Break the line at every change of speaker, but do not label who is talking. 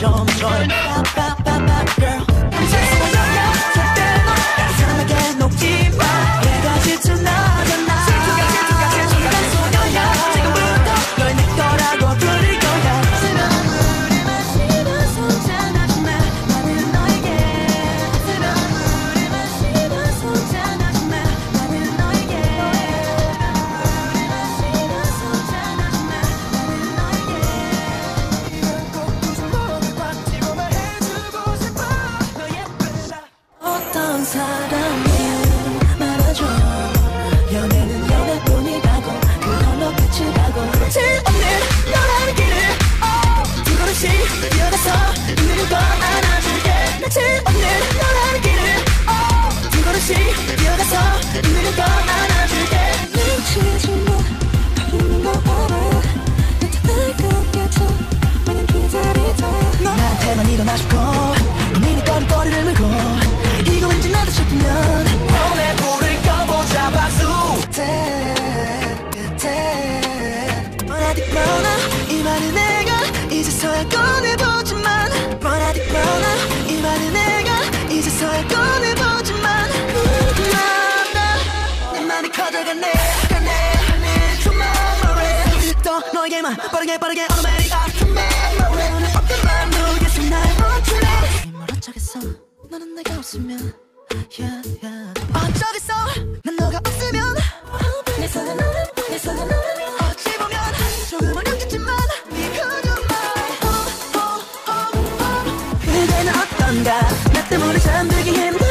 점점 girl 절대 너 사람에게 녹지 마 내가 질투나잖아 질투가 소녀야 지금부터 널 내 거라고 부를 거야 새로운 물을 마시면서 잔하지 마 나는 너에게 새로운 물을 마시면서 잔하지 마 나는 너에게 물을 마시면서 잔하지 마 나는 너에게 어떤 사람이 말아줘 연애는 연애뿐이라고 그걸로 끝이 가고 끝이 없는 너라는 길을 두 걸음씩 뛰어가서 있는 걸 안아줄게 끝이 없는 너라는 길을 두 걸음씩 뛰어가서 있는 걸 안아줄게 미치지 마 있는 거 알아 나타날 것 같아 마냥 기다리다 나한테만 일어나주고 본인이 거리를 물고 이거 왠지 나도 싶으면 오늘 불을 꺼보자 박수 끝에 뻔하디 뻔하 이 말은 내가 이제서야 꺼내보지만 뻔하디 뻔하 이 말은 내가 이제서야 꺼내보지만 나다 내 맘이 커져가네 Tomorrow 또 너에게만 빠르게 automatic Tomorrow 오늘 어떤 맘 모르겠어 날 멈추래 멀어져겠어 너는 내가 없으면 어쩌겠어 난 너가 없으면 내 손에 너는 어찌 보면 조금은 약했지만 그녀만 그대는 어떤가 나 때문에 잠들기 힘들어